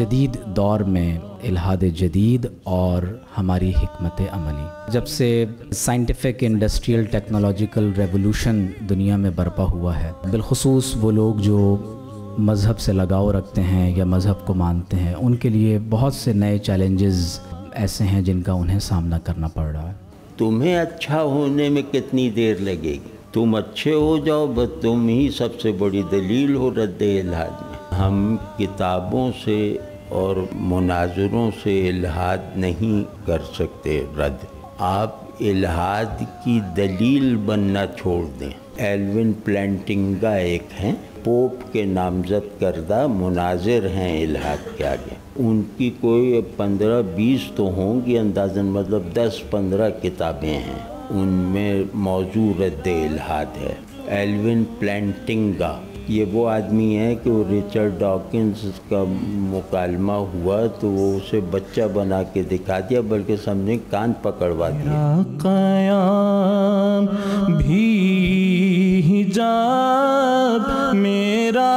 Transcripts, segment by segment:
جدید دور میں الہاد جدید اور ہماری حکمت عملی، جب سے سائنٹیفک انڈسٹریل ٹیکنالوجیکل ریولوشن دنیا میں برپا ہوا ہے، بالخصوص وہ لوگ جو مذہب سے لگاؤ رکھتے ہیں یا مذہب کو مانتے ہیں، ان کے لیے بہت سے نئے چیلنجز ایسے ہیں جن کا انہیں سامنا کرنا پڑ رہا ہے۔ تمہیں اچھا ہونے میں کتنی دیر لگے گی؟ تم اچھے ہو جاؤ، بس تم ہی سب سے بڑی دلیل ہو رد الہاد میں۔ ہم کتابوں سے اور مناظروں سے الہاد نہیں کر سکتے رد، آپ الہاد کی دلیل بننا چھوڑ دیں۔ ایلون پلانٹنگا ایک ہیں، پوپ کے نامزد کردہ مناظر ہیں الہاد کے آگے، ان کی کوئی 15-20 تو ہوں گی اندازاً، مطلب 10-15 کتابیں ہیں، ان میں موضوع رد الہاد ہے۔ ایلون پلانٹنگا یہ وہ آدمی ہے کہ وہ رچرڈ ڈاکنز کا مکالمہ ہوا تو وہ اسے بچہ بنا کے دکھا دیا، بلکہ سمجھیں کان پکڑوا دیا۔ قیام بھی حجاب میرا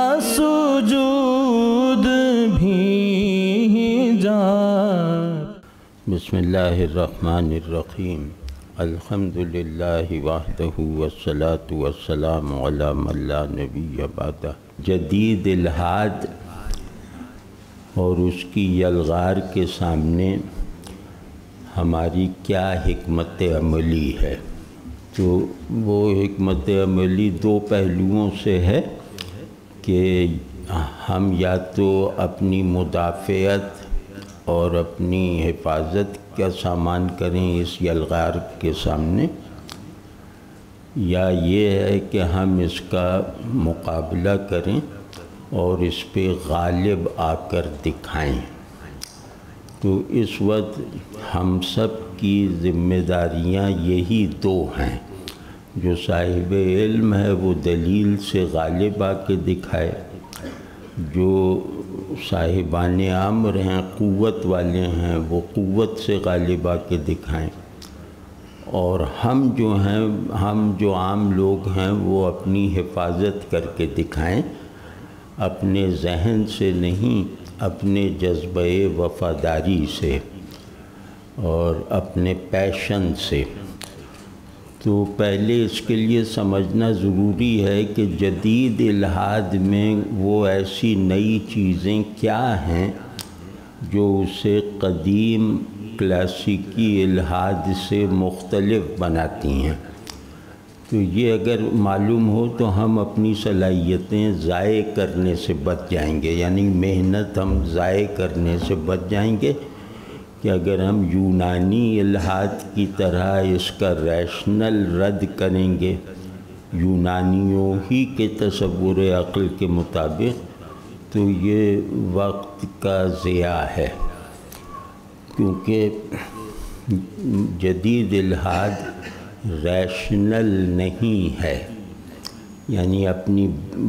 سجود بھی حجاب۔ بسم اللہ الرحمن الرحیم، الحمدللہ وحدہ والصلاة والسلام علی من لا نبی بعدہ۔ جدید الہاد اور اس کی یلغار کے سامنے ہماری کیا حکمت عملی ہے؟ تو وہ حکمت عملی دو پہلوؤں سے ہے کہ ہم یا تو اپنی مدافعت اور اپنی حفاظت کا سامان کریں اس یلغار کے سامنے، یا یہ ہے کہ ہم اس کا مقابلہ کریں اور اس پہ غالب آ کر دکھائیں۔ تو اس وقت ہم سب کی ذمہ داریاں یہی دو ہیں، جو صاحب علم ہے وہ دلیل سے غالب آ کے دکھائے، جو صاحبان امر ہیں، قوت والے ہیں، وہ قوت سے غالب آ کے دکھائیں، اور ہم جو عام لوگ ہیں وہ اپنی حفاظت کر کے دکھائیں، اپنے ذہن سے نہیں، اپنے جذبہ وفاداری سے اور اپنے پیشن سے۔ تو پہلے اس کے لیے سمجھنا ضروری ہے کہ جدید الہاد میں وہ ایسی نئی چیزیں کیا ہیں جو اسے قدیم کلاسیکی الہاد سے مختلف بناتی ہیں۔ تو یہ اگر معلوم ہو تو ہم اپنی صلاحیتیں ضائع کرنے سے بچ جائیں گے، یعنی محنت ہم ضائع کرنے سے بچ جائیں گے کہ اگر ہم یونانی الہاد کی طرح اس کا ریشنل رد کریں گے، یونانیوں ہی کے تصور عقل کے مطابق، تو یہ وقت کا ضیاع ہے، کیونکہ جدید الہاد ریشنل نہیں ہے، یعنی اپنی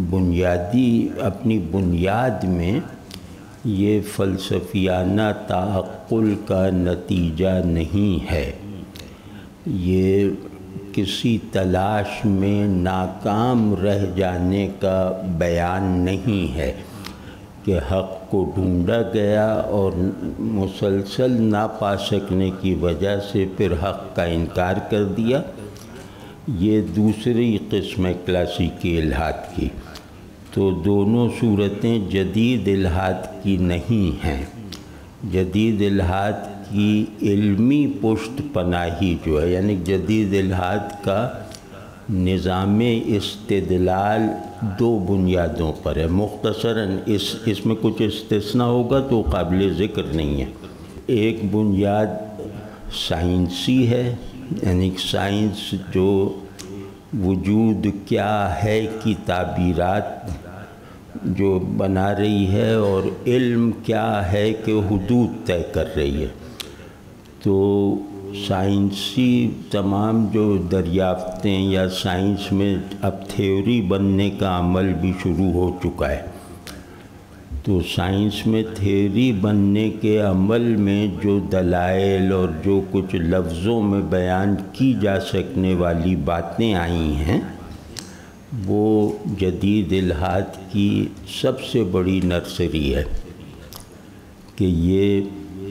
بنیاد میں یہ فلسفیانہ تعقل کا نتیجہ نہیں ہے، یہ کسی تلاش میں ناکام رہ جانے کا بیان نہیں ہے کہ حق کو ڈھونڈا گیا اور مسلسل نہ پا سکنے کی وجہ سے پھر حق کا انکار کر دیا۔ یہ دوسری قسم ہے کلاسیکی الہاد کی۔ تو دونوں صورتیں جدید الہاد کی نہیں ہیں۔ جدید الہاد کی علمی پشت پناہی جو ہے، یعنی جدید الہاد کا نظام استدلال دو بنیادوں پر ہے۔ مختصراً اس میں کچھ استثناء ہوگا تو قابل ذکر نہیں ہے۔ ایک بنیاد سائنسی ہے، یعنی سائنس جو وجود کیا ہے کی تعبیرات جو بنا رہی ہے اور علم کیا ہے کہ حدود طے کر رہی ہے۔ تو سائنسی تمام جو دریافتیں یا سائنس میں اب تھیوری بننے کا عمل بھی شروع ہو چکا ہے، تو سائنس میں تھیوری بننے کے عمل میں جو دلائل اور جو کچھ لفظوں میں بیان کی جا سکنے والی باتیں آئی ہیں، وہ جدید الہاد کی سب سے بڑی نرسری ہے۔ کہ یہ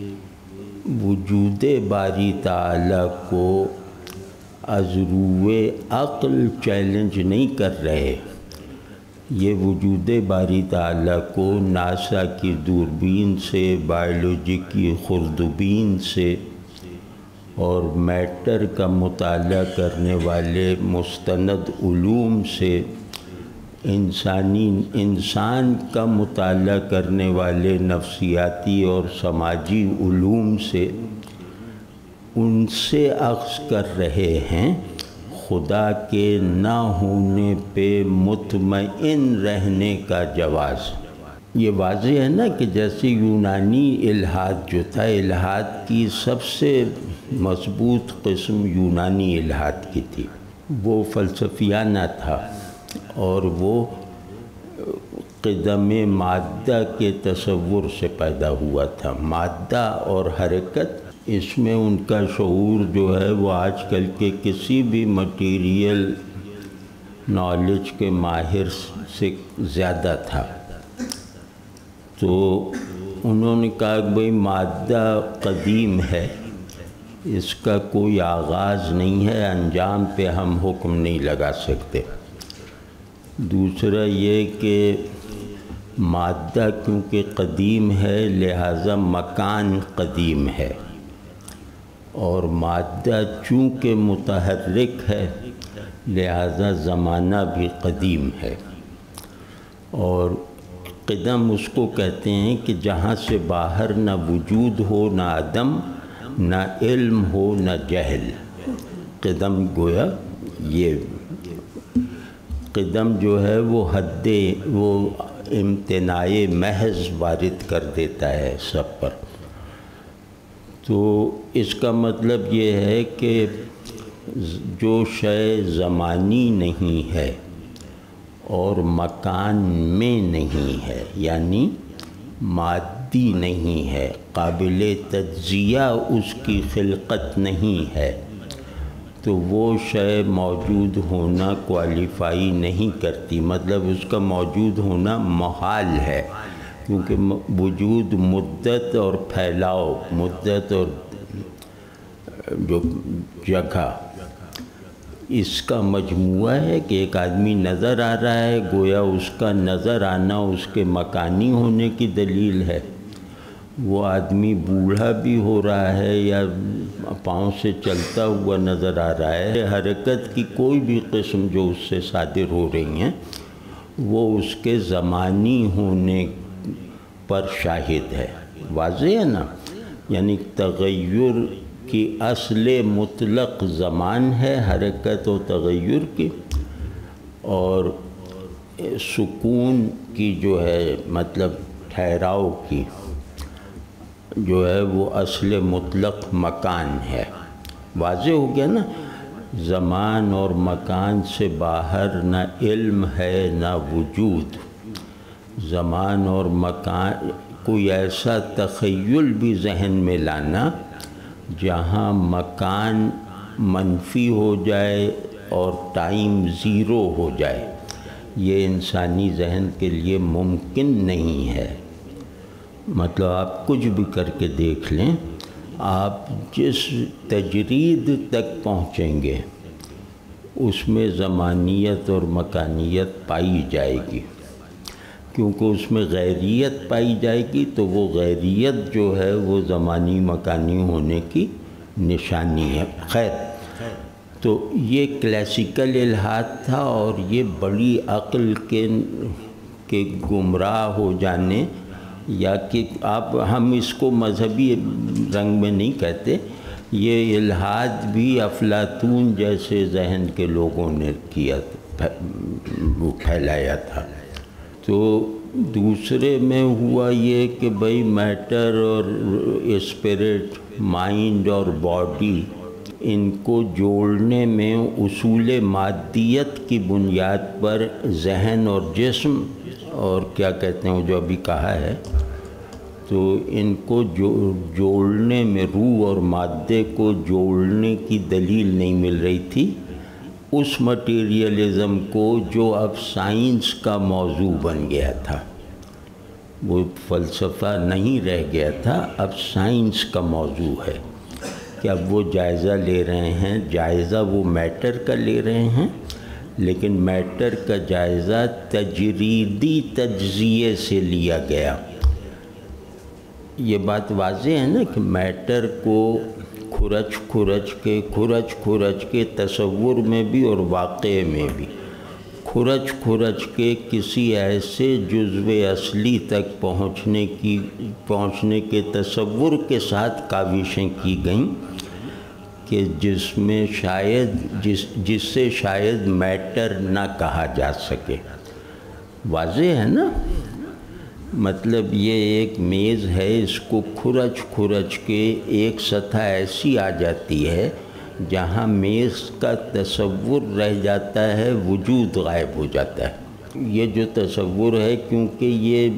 وجود باری تعالیٰ کو از روئے عقل چیلنج نہیں کر رہے، یہ وجود باری تعالیٰ کو ناسا کی دوربین سے، بائیولوجی کی خوردبین سے اور میٹر کا مطالعہ کرنے والے مستند علوم سے، انسان کا مطالعہ کرنے والے نفسیاتی اور سماجی علوم سے، ان سے اخذ کر رہے ہیں خدا کے نہ ہونے پہ مطمئن رہنے کا جواز۔ یہ واضح ہے نا کہ جیسے یونانی الحاد جو تھا، الحاد کی سب سے مضبوط قسم یونانی الحاد کی تھی، وہ فلسفیانہ تھا اور وہ قدم مادہ کے تصور سے پیدا ہوا تھا۔ مادہ اور حرکت، اس میں ان کا شعور جو ہے وہ آج کل کے کسی بھی مٹیریل نالج کے ماہر سے زیادہ تھا۔ تو انہوں نے کہا کہ بھئی مادہ قدیم ہے، اس کا کوئی آغاز نہیں ہے، انجام پہ ہم حکم نہیں لگا سکتے۔ دوسرا یہ کہ مادہ کیونکہ قدیم ہے لہٰذا مکان قدیم ہے، اور مادہ چونکہ متحرک ہے لہٰذا زمانہ بھی قدیم ہے۔ اور قدم اس کو کہتے ہیں کہ جہاں سے باہر نہ وجود ہو نہ عدم، نہ علم ہو نہ جہل۔ قدم گویا یہ قدم جو ہے وہ وہ امتناع محض وارد کر دیتا ہے سب پر۔ تو اس کا مطلب یہ ہے کہ جو شے زمانی نہیں ہے اور مکان میں نہیں ہے، یعنی مادی نہیں ہے، قابل تجزیہ اس کی خلقت نہیں ہے، تو وہ شے موجود ہونا کوالیفائی نہیں کرتی، مطلب اس کا موجود ہونا محال ہے، کیونکہ وجود مدت اور پھیلاؤ، مدت اور جو جگہ، اس کا مجموعہ ہے کہ ایک آدمی نظر آ رہا ہے، گویا اس کا نظر آنا اس کے مکانی ہونے کی دلیل ہے۔ وہ آدمی بوڑھا بھی ہو رہا ہے یا پاؤں سے چلتا ہوا نظر آ رہا ہے، حرکت کی کوئی بھی قسم جو اس سے صادر ہو رہی ہیں وہ اس کے زمانی ہونے پر شاہد ہے۔ واضح ہے نا؟ یعنی تغیر کی اصل مطلق زمان ہے، حرکت و تغیر کی، اور سکون کی جو ہے مطلب ٹھہراؤ کی جو ہے وہ اصل مطلق مکان ہے۔ واضح ہو گیا نا؟ زمان اور مکان سے باہر نہ علم ہے نہ وجود۔ زمان اور مکان، کوئی ایسا تخیل بھی ذہن میں لانا جہاں مکان منفی ہو جائے اور ٹائم زیرو ہو جائے، یہ انسانی ذہن کے لیے ممکن نہیں ہے۔ مطلب آپ کچھ بھی کر کے دیکھ لیں، آپ جس تجرید تک پہنچیں گے اس میں زمانیت اور مکانیت پائی جائے گی، کیونکہ اس میں غیریت پائی جائے گی، تو وہ غیریت جو ہے وہ زمانی مکانی ہونے کی نشانی ہے۔ خیر، تو یہ کلاسیکل الحاد تھا، اور یہ بڑی عقل کے گمراہ ہو جانے، یا کہ ہم اس کو مذہبی رنگ میں نہیں کہتے، یہ الحاد بھی افلاطون جیسے ذہن کے لوگوں نے کیا، وہ پھیلایا تھا۔ تو دوسرے میں ہوا یہ کہ بھئی میٹر اور اسپرٹ، مائنڈ اور باڈی، ان کو جوڑنے میں اصول مادیت کی بنیاد پر ذہن اور جسم اور کیا کہتے ہیں جو ابھی کہا ہے، تو ان کو جوڑنے میں، روح اور مادے کو جوڑنے کی دلیل نہیں مل رہی تھی اس مٹیریلزم کو جو اب سائنس کا موضوع بن گیا تھا۔ وہ فلسفہ نہیں رہ گیا تھا، اب سائنس کا موضوع ہے کہ اب وہ جائزہ لے رہے ہیں، جائزہ وہ میٹر کا لے رہے ہیں، لیکن میٹر کا جائزہ تجریدی تجزیے سے لیا گیا۔ یہ بات واضح ہے نا کہ میٹر کو کھرچ کے تصور میں بھی اور واقعے میں بھی کھرچ کے کسی ایسے جزو اصلی تک پہنچنے کے تصور کے ساتھ کاوشیں کی گئیں کہ جس سے شاید میٹر نہ کہا جا سکے۔ واضح ہے نا؟ مطلب یہ ایک میز ہے، اس کو کھرچ کے ایک سطح ایسی آ جاتی ہے جہاں میز کا تصور رہ جاتا ہے، وجود غائب ہو جاتا ہے۔ یہ جو تصور ہے، کیونکہ یہ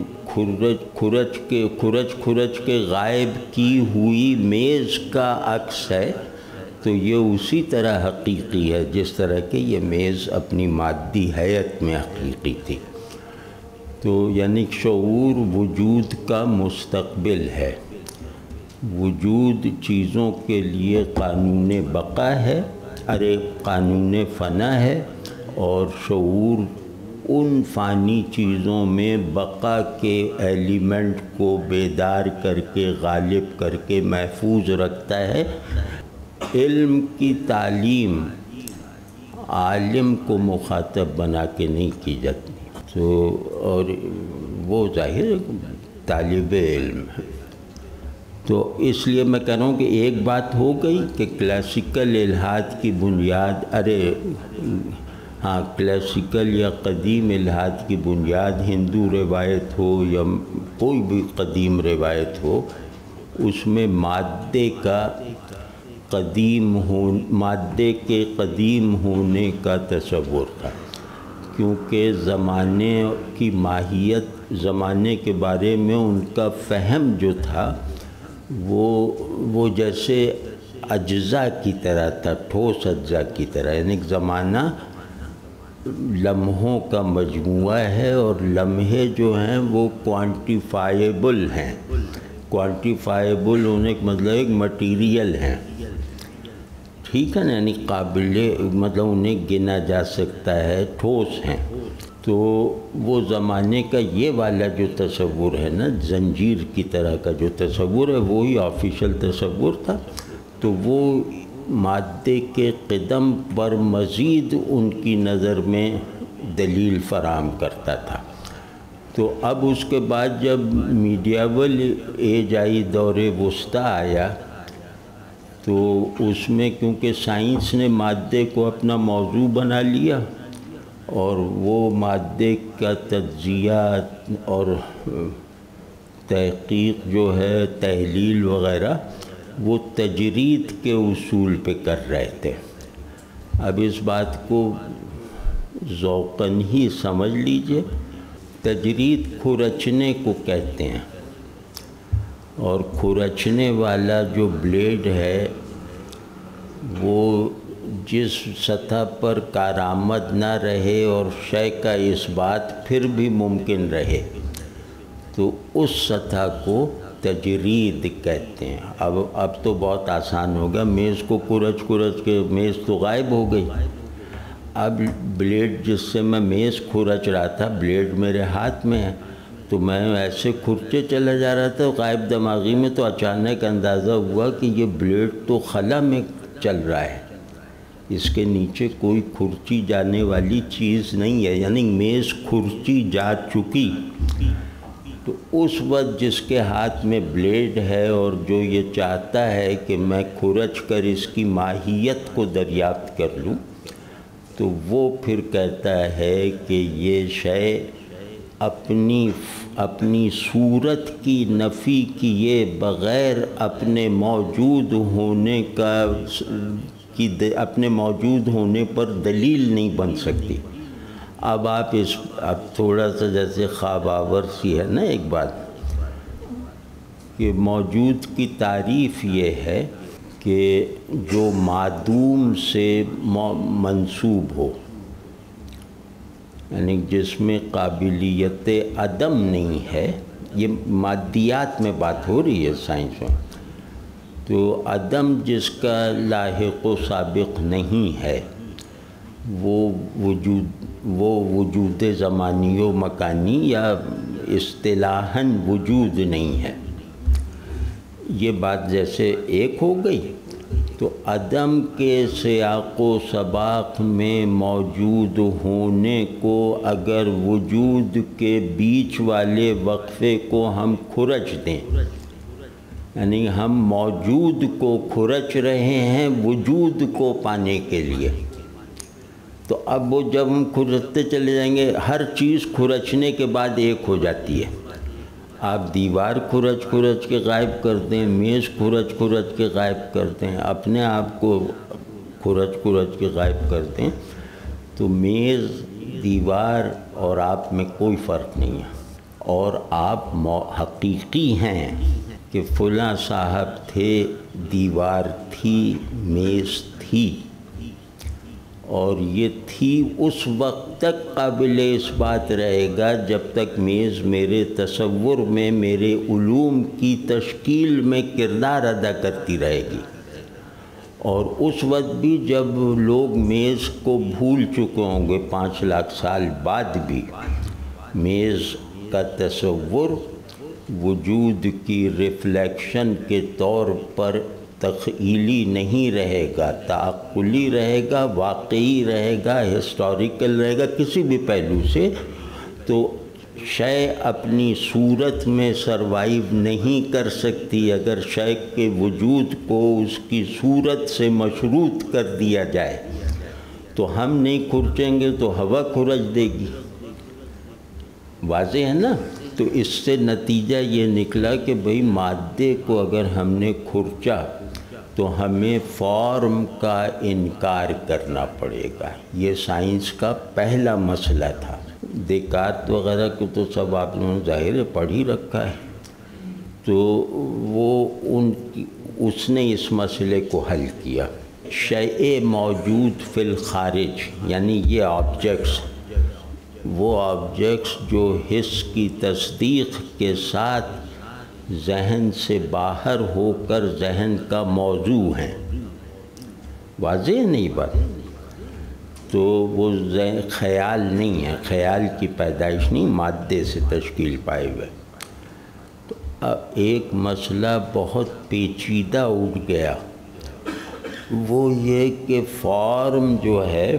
کھرچ کے غائب کی ہوئی میز کا عکس ہے، تو یہ اسی طرح حقیقی ہے جس طرح کہ یہ میز اپنی مادی حیت میں حقیقی تھی۔ تو یعنی شعور وجود کا مستقبل ہے، وجود چیزوں کے لیے قانون بقا ہے، قانون فنا ہے، اور شعور ان فانی چیزوں میں بقا کے ایلیمنٹ کو بیدار کر کے غالب کر کے محفوظ رکھتا ہے۔ علم کی تعلیم عالم کو مخاطب بنا کے نہیں کی جاتی، تو اور وہ ظاہر طالب علم ہے۔ تو اس لیے میں کہہ رہا ہوں کہ ایک بات ہو گئی کہ کلاسیکل الحاد کی بنیاد کلاسیکل یا قدیم الحاد کی بنیاد ہندو روایت ہو یا کوئی بھی قدیم روایت ہو، اس میں مادے کے قدیم ہونے کا تصور تھا، کیونکہ زمانے کی ماہیت، زمانے کے بارے میں ان کا فہم جو تھا وہ جیسے اجزاء کی طرح تھا، ٹھوس اجزاء کی طرح، یعنی زمانہ لمحوں کا مجموعہ ہے، اور لمحے جو ہیں وہ کوانٹیفائیبل ہیں۔ کوانٹیفائیبل ہونے کا مطلب ایک مٹیریل ہیں، ٹھیک ہے نا، یعنی مطلب انہیں گنا جا سکتا ہے، ٹھوس ہیں۔ تو وہ زمانے کا یہ والا جو تصور ہے نا، زنجیر کی طرح کا جو تصور ہے، وہی آفیشل تصور تھا۔ تو وہ مادے کے قدم پر مزید ان کی نظر میں دلیل فراہم کرتا تھا۔ تو اب اس کے بعد جب میڈیول ایج آئی، دور وسطیٰ آیا، تو اس میں کیونکہ سائنس نے مادے کو اپنا موضوع بنا لیا، اور وہ مادے کا تجزیہ اور تحقیق جو ہے، تحلیل وغیرہ، وہ تجرید کے اصول پہ کر رہے تھے۔ اب اس بات کو ذوقاً ہی سمجھ لیجئے، تجرید کھرچنے کو کہتے ہیں، اور کھرچنے والا جو بلیڈ ہے وہ جس سطح پر کارآمد نہ رہے اور شے کا اثبات پھر بھی ممکن رہے، تو اس سطح کو تجرید کہتے ہیں۔ اب تو بہت آسان ہو گیا، میز کو کھرچ کے میز تو غائب ہو گئی۔ اب بلیڈ جس سے میں میز کھرچ رہا تھا، بلیڈ میرے ہاتھ میں ہے، تو میں ایسے کھرچے چلا جا رہا تھا، غائب دماغی میں تو اچانک اندازہ ہوا کہ یہ بلیڈ تو خلا میں چل رہا ہے، اس کے نیچے کوئی کھرچی جانے والی چیز نہیں ہے، یعنی میز کھرچی جا چکی۔ تو اس وقت جس کے ہاتھ میں بلیڈ ہے اور جو یہ چاہتا ہے کہ میں کھرچ کر اس کی ماہیت کو دریافت کر لوں، تو وہ پھر کہتا ہے کہ یہ شے اپنی صورت کی نفی کیے بغیر اپنے موجود ہونے پر دلیل نہیں بن سکتی۔ اب تھوڑا سا جیسے خواب آور سی ہے نا ایک بات، کہ موجود کی تعریف یہ ہے کہ جو معدوم سے منسوب ہو، یعنی جس میں قابلیت عدم نہیں ہے، یہ مادیات میں بات ہو رہی ہے سائنس میں، تو عدم جس کا لاحق و سابق نہیں ہے وہ وجود زمانی و مکانی یا اصطلاحاً وجود نہیں ہے۔ یہ بات جیسے ایک ہو گئی، تو عدم کے سیاق و سباق میں موجود ہونے کو اگر وجود کے بیچ والے وقفے کو ہم کھرچ دیں، یعنی ہم موجود کو کھرچ رہے ہیں وجود کو پانے کے لیے، تو اب وہ جب ہم کھرچتے چلے جائیں گے، ہر چیز کھرچنے کے بعد ایک ہو جاتی ہے۔ آپ دیوار کھرچ کے غائب کرتے ہیں، میز کھرچ کے غائب کرتے ہیں، اپنے آپ کو کھرچ کے غائب کرتے ہیں، تو میز، دیوار اور آپ میں کوئی فرق نہیں ہے، اور آپ حقیقی ہیں کہ فلاں صاحب تھے، دیوار تھی، میز تھی، اور یہ تھی اس وقت تک قابل اس بات رہے گا جب تک میز میرے تصور میں، میرے علوم کی تشکیل میں کردار ادا کرتی رہے گی، اور اس وقت بھی جب لوگ میز کو بھول چکے ہوں گے 5 لاکھ سال بعد بھی، میز کا تصور وجود کی ریفلیکشن کے طور پر تخیلی نہیں رہے گا، تعقلی رہے گا، واقعی رہے گا، ہسٹوریکل رہے گا، کسی بھی پہلو سے۔ تو شے اپنی صورت میں سروائیو نہیں کر سکتی اگر شے کے وجود کو اس کی صورت سے مشروط کر دیا جائے، تو ہم نہیں کھرچیں گے تو ہوا کھرچ دے گی، واضح ہے نا؟ تو اس سے نتیجہ یہ نکلا کہ بھئی مادے کو اگر ہم نے کھرچا تو ہمیں فارم کا انکار کرنا پڑے گا۔ یہ سائنس کا پہلا مسئلہ تھا۔ دیکارت وغیرہ کو تو سب آپ نے ظاہر پڑھ ہی رکھا ہے، تو اس نے اس مسئلے کو حل کیا۔ شیء موجود فی الخارج، یعنی یہ آبجیکٹس، وہ آبجیکٹس جو حس کی تصدیق کے ساتھ ذہن سے باہر ہو کر ذہن کا موضوع ہیں، واضح نہیں بات؟ تو وہ خیال نہیں ہے، خیال کی پیدائش نہیں، مادے سے تشکیل پائے ہوئے۔ تو اب ایک مسئلہ بہت پیچیدہ اٹھ گیا، وہ یہ کہ فارم جو ہے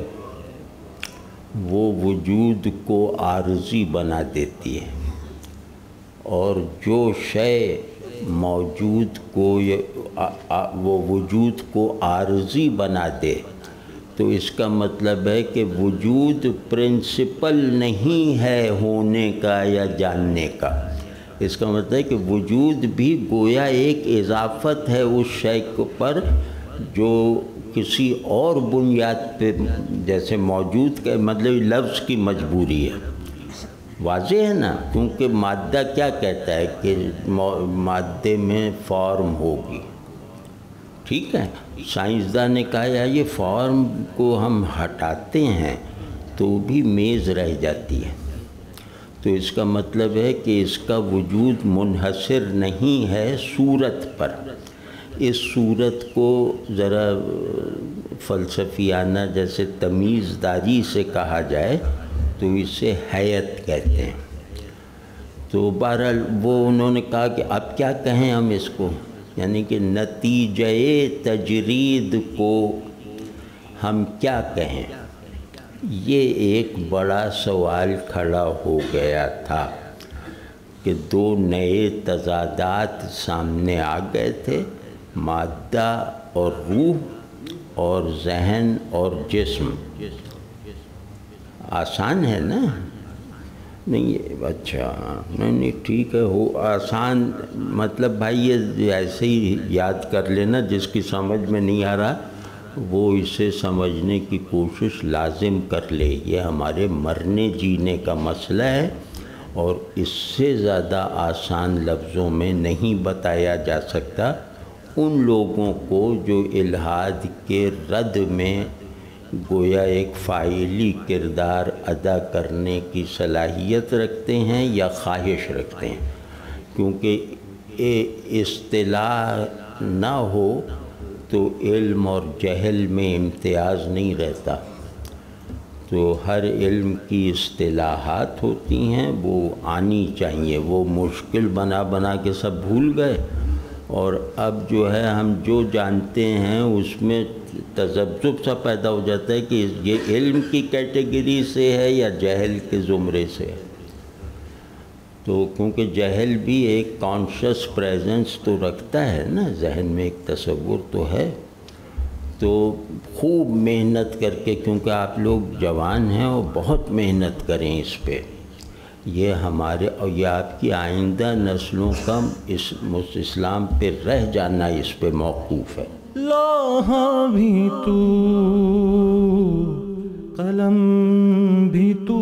وہ وجود کو عارضی بنا دیتی ہے، اور جو شے موجود کو وہ وجود کو عارضی بنا دے، تو اس کا مطلب ہے کہ وجود پرنسپل نہیں ہے ہونے کا یا جاننے کا۔ اس کا مطلب ہے کہ وجود بھی گویا ایک اضافت ہے اس شے پر جو کسی اور بنیاد پہ، جیسے موجود کا مطلب لفظ کی مجبوری ہے، واضح ہے نا؟ کیونکہ مادہ کیا کہتا ہے کہ مادے میں فارم ہوگی، ٹھیک ہے؟ سائنسداں نے کہا یا یہ فارم کو ہم ہٹاتے ہیں تو بھی میز رہ جاتی ہے، تو اس کا مطلب ہے کہ اس کا وجود منحصر نہیں ہے صورت پر۔ اس صورت کو ذرا فلسفیانہ جیسے تمیزداری سے کہا جائے تو اسے حیت کہتے ہیں۔ تو بہرحال وہ انہوں نے کہا کہ اب کیا کہیں ہم اس کو، یعنی کہ نتیجہ تجرید کو ہم کیا کہیں؟ یہ ایک بڑا سوال کھڑا ہو گیا تھا کہ دو نئے تضادات سامنے آ گئے تھے، مادہ اور روح، اور ذہن اور جسم۔ آسان ہے نا؟ نہیں، اچھا نہیں ٹھیک ہے، ہو آسان مطلب بھائی یہ ایسے ہی یاد کر لینا، جس کی سمجھ میں نہیں آ رہا وہ اسے سمجھنے کی کوشش لازم کر لے۔ یہ ہمارے مرنے جینے کا مسئلہ ہے، اور اس سے زیادہ آسان لفظوں میں نہیں بتایا جا سکتا ان لوگوں کو جو الحاد کے رد میں گویا ایک فاعلی کردار ادا کرنے کی صلاحیت رکھتے ہیں یا خواہش رکھتے ہیں۔ کیونکہ اصطلاح نہ ہو تو علم اور جہل میں امتیاز نہیں رہتا. تو ہر علم کی اصطلاحات ہوتی ہیں، وہ آنی چاہیے. وہ مشکل بنا بنا کے سب بھول گئے، اور اب جو ہے ہم جو جانتے ہیں اس میں تذبذب سا پیدا ہو جاتا ہے کہ یہ علم کی کیٹیگری سے ہے یا جہل کے زمرے سے ہے. تو کیونکہ جہل بھی ایک کانشس پریزنس تو رکھتا ہے نا، ذہن میں ایک تصور تو ہے. تو خوب محنت کر کے، کیونکہ آپ لوگ جوان ہیں اور بہت محنت کریں اس پہ. یہ ہمارے اور یہ آپ کی آئندہ نسلوں کا اسلام پہ رہ جانا اس پہ موقوف ہے. لوحہ بھی تو، قلم بھی تو،